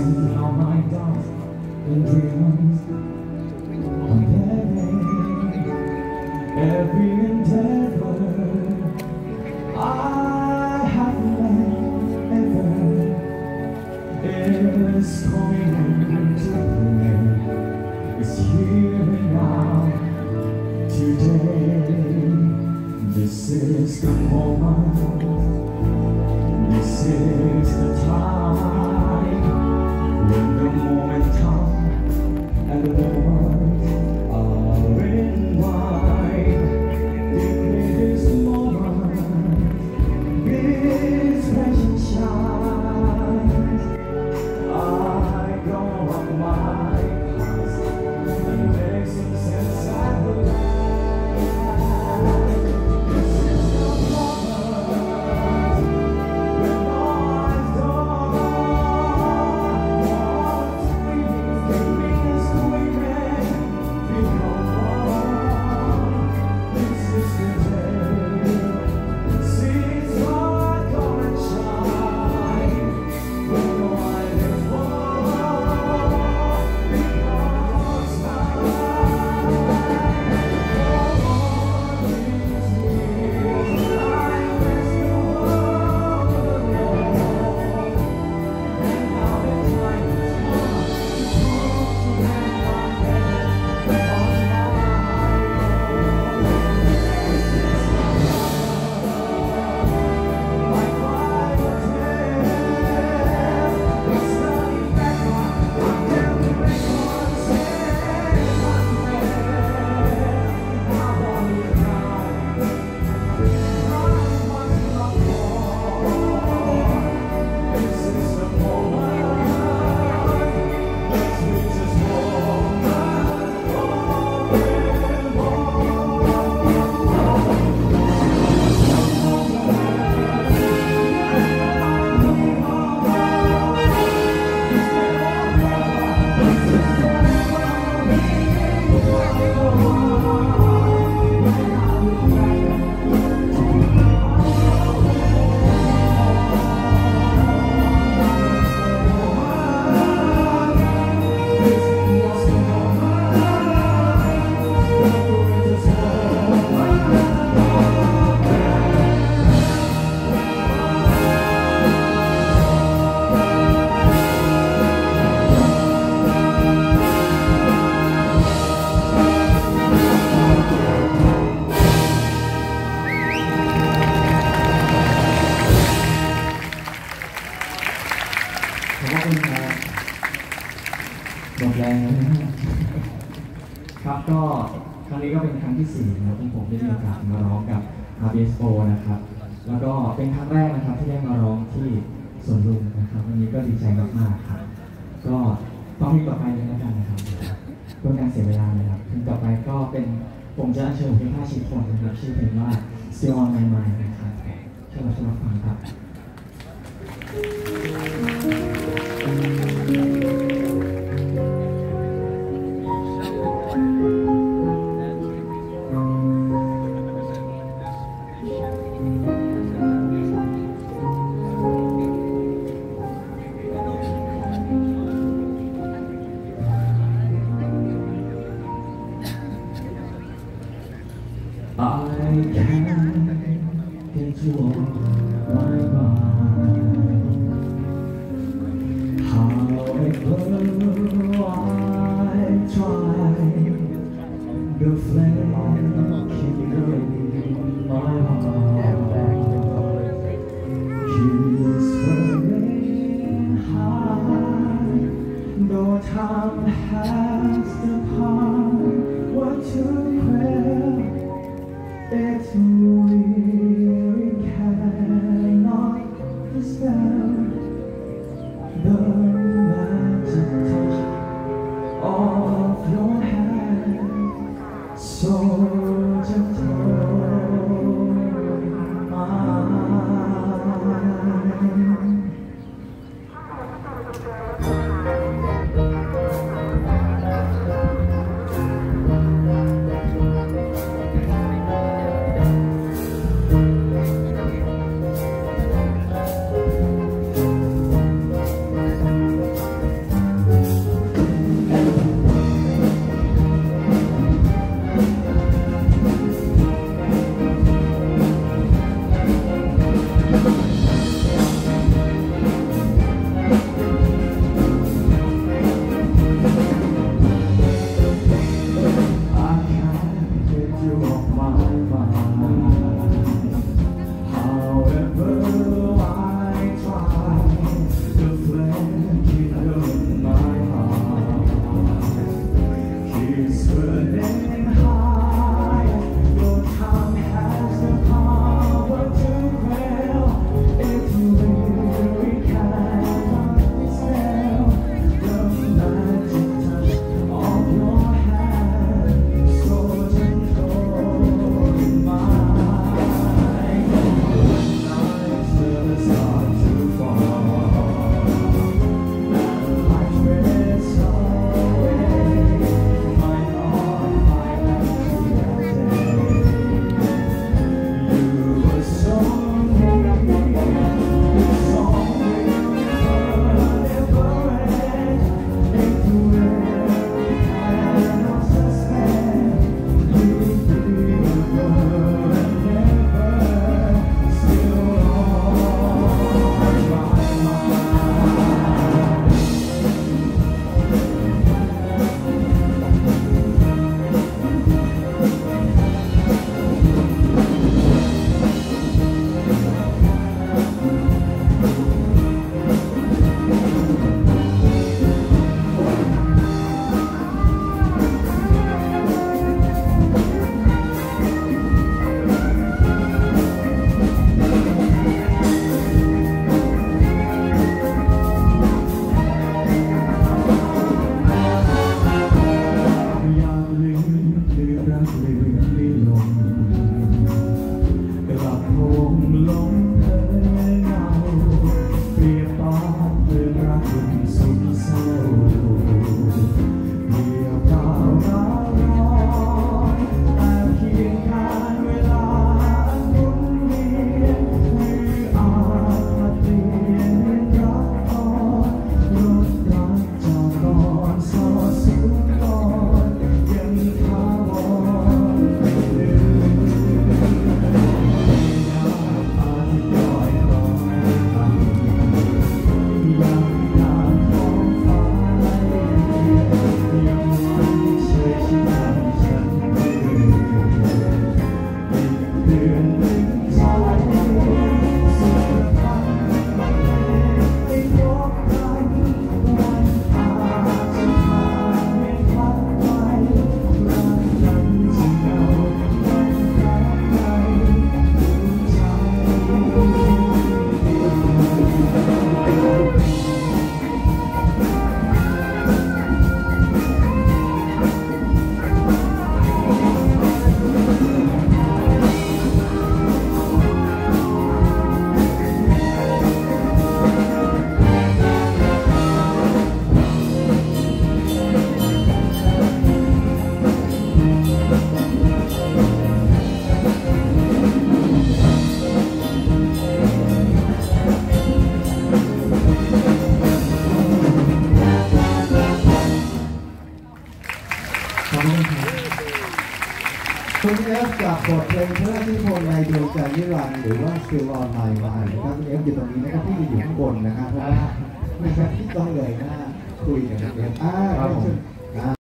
see how my doubts and dreams on their way. Every endeavor I have led ever is coming to play. It's here and now today. This is the moment. This is the time when the moment comes and the words are in mind. In this moment, this passion shines. I go on my past and make some sense at the last. หมดแรงแล้วครับก็ครั้งนี้ก็เป็นครั้งที่4นะครับที่ผมได้มีโอกาสมาร้องกับ RBSO นะครับแล้วก็เป็นครั้งแรกนะครับที่ได้มาร้องที่สวนลุมนะครับวันนี้ก็ดีใจมากๆครับก็ต้องมีต่อไปเลยแล้วกันนะครับเพื่อการเสียเวลานะครับถึงต่อไปก็เป็นผมจะเชิญเพลง5ชิ้นคนนะครับชื่อเพลงว่า Still on My Mind นะครับเชิญรับฟังครับ I can't get you off my mind. However I try, the flame keeps burning in my heart. Keeps burning high, though time has departed. What to pray? It's really can คุณเอฟจากบทเพลงพระราชนิพนธ์ในดวงใจนิรันดร์หรือว่า Still on My Mind นะครับคุณเอฟอยู่ตรงนี้นะครับพี่อยู่ข้างบนนะครับเพราะว่าไม่ใช่ที่ต้องเลยนะคุยกับคุณเอฟ